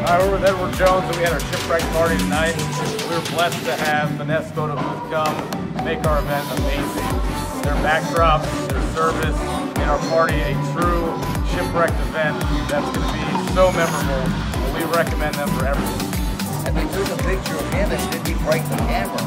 Hi, we're with Edward Jones and we had our shipwreck party tonight. We were blessed to have Finesse Photo Booths come make our event amazing. Their backdrops, their service made our party a true shipwrecked event that's going to be so memorable. And we recommend them for everything. And we took a picture of him and did he break the camera?